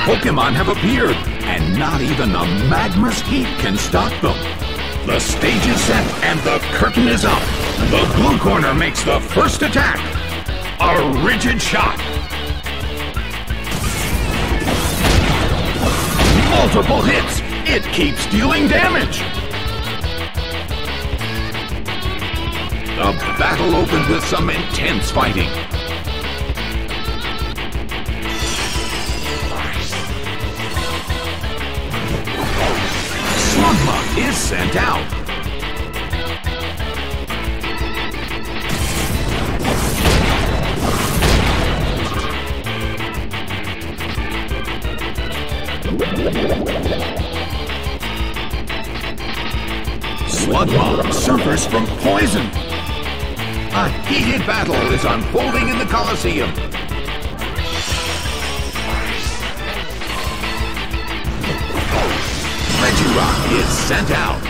Pokemon have appeared, and not even the magma's heat can stop them. The stage is set, and the curtain is up. The blue corner makes the first attack. A rigid shot. Multiple hits. It keeps dealing damage. The battle opened with some intense fighting. Slugma is sent out. Slugma suffers from poison. A heated battle is unfolding in the Colosseum. Regirock is sent out.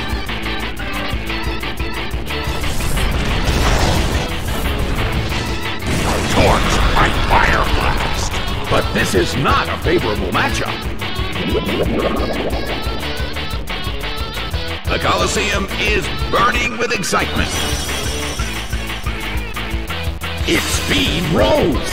Torch by Fire Blast. But this is not a favorable matchup. The Colosseum is burning with excitement. Its speed rose.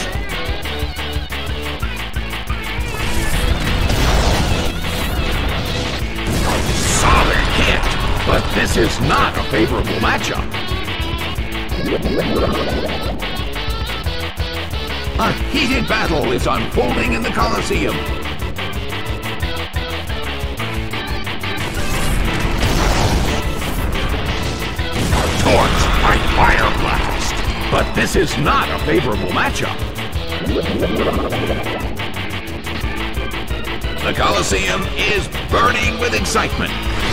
Solid hit, but this is not a favorable matchup. A heated battle is unfolding in the Colosseum. Torch by Fire Blast. But this is not a favorable matchup. The Colosseum is burning with excitement.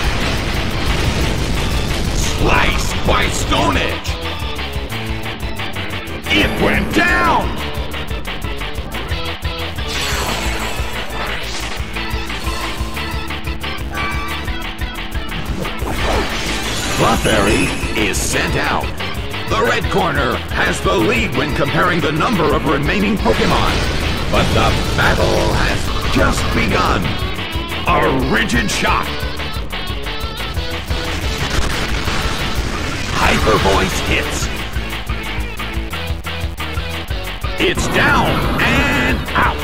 Sliced by Stone Edge. It went down! Clefairy is sent out. The red corner has the lead when comparing the number of remaining Pokemon. But the battle has just begun. A rigid shot. Hyper Voice hits. It's down and out.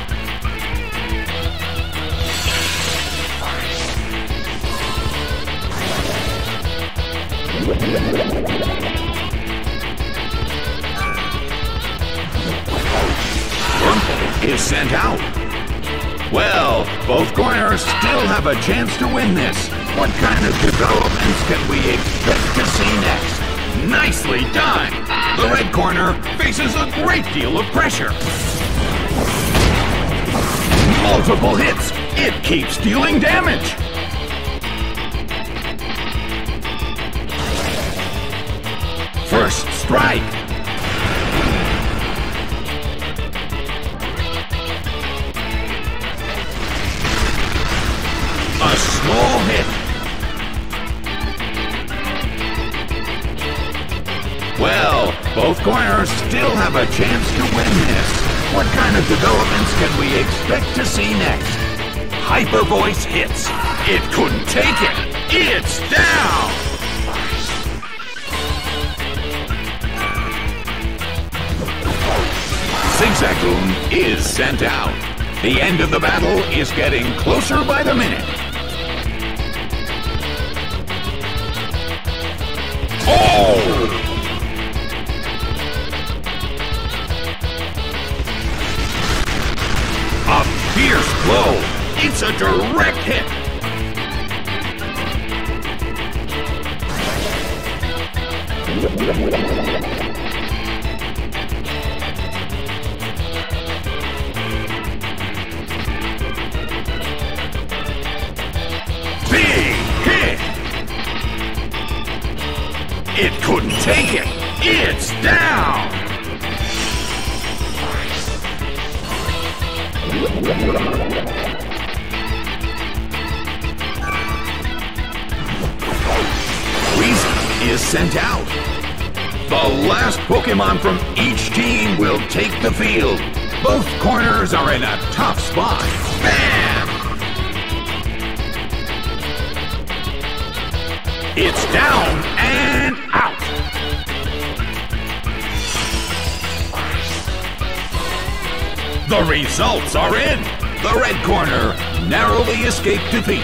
Is sent out. Well, both corners still have a chance to win this. What kind of developments can we expect to see next? Nicely done! The red corner faces a great deal of pressure. Multiple hits. It keeps dealing damage. First strike. A small hit. Well, both corners still have a chance to win this. What kind of developments can we expect to see next? Hyper Voice hits. It couldn't take it. It's down! Zigzagoon is sent out. The end of the battle is getting closer by the minute. Oh! A fierce blow. It's a direct hit. Big hit. It couldn't take it. It's down. Weezing is sent out. The last Pokemon from each team will take the field. Both corners are in a tough spot. Bam! It's down and out. The results are in. The red corner narrowly escaped defeat.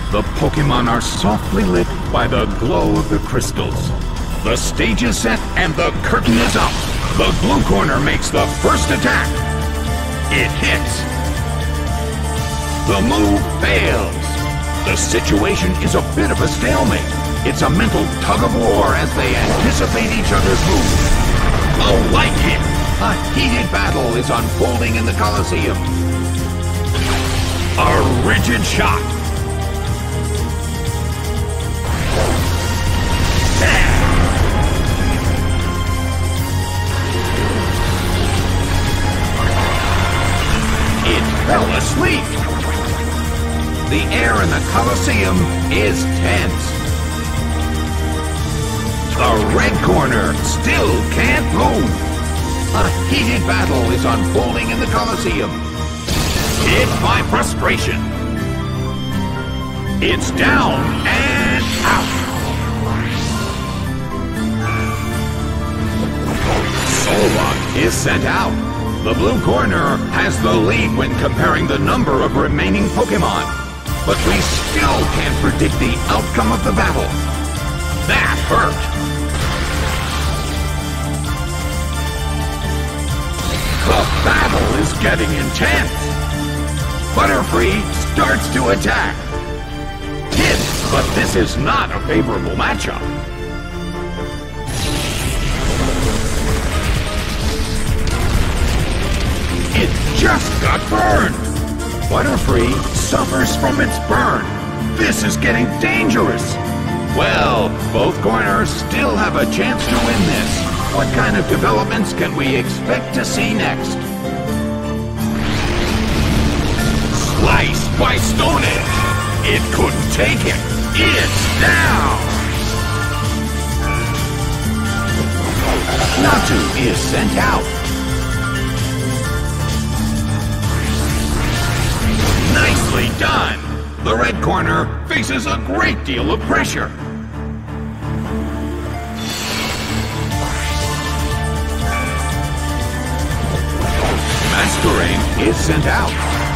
The Pokémon are softly lit by the glow of the crystals. The stage is set and the curtain is up. The blue corner makes the first attack. It hits. The move fails. The situation is a bit of a stalemate. It's a mental tug-of-war as they anticipate each other's moves. A light hit! A heated battle is unfolding in the Colosseum. A rigid shot. It fell asleep. The air in the Colosseum is tense. The red corner still can't move. A heated battle is unfolding in the Colosseum. Hit by frustration. It's down and out. Solrock is sent out. The blue corner has the lead when comparing the number of remaining Pokémon. But we still can't predict the outcome of the battle. That hurt. The battle is getting intense. Butterfree starts to attack. Hit, but this is not a favorable matchup. It just got burned. Butterfree suffers from its burn. This is getting dangerous. Well, both corners still have a chance to win this. What kind of developments can we expect to see next? Sliced by Stone Edge. It couldn't take it. It's down. Natu is sent out. Nicely done. The red corner faces a great deal of pressure. Masquerain is sent out.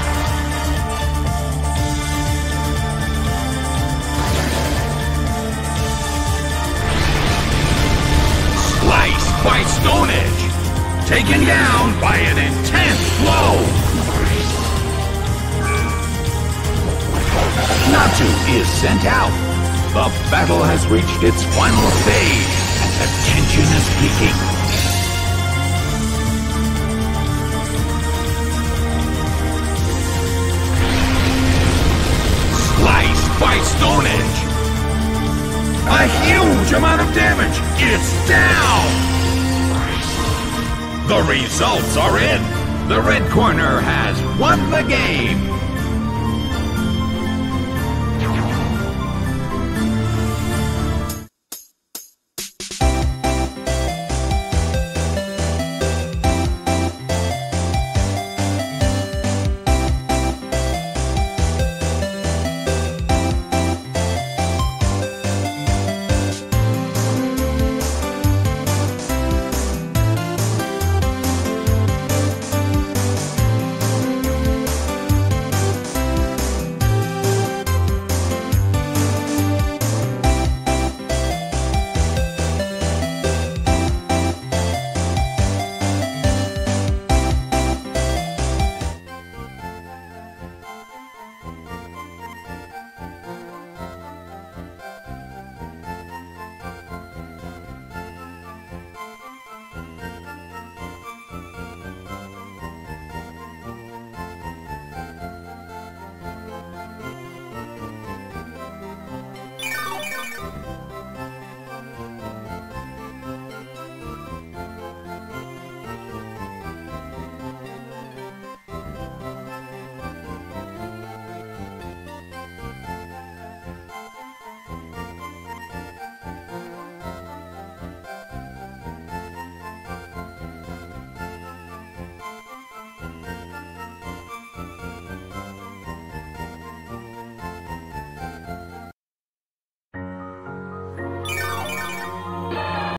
Sliced by Stone Edge. Taken down by an intense blow. Natu is sent out. The battle has reached its final stage, and the tension is peaking. Sliced by Stone Edge. A huge amount of damage. It's down. The results are in. The red corner has won the game.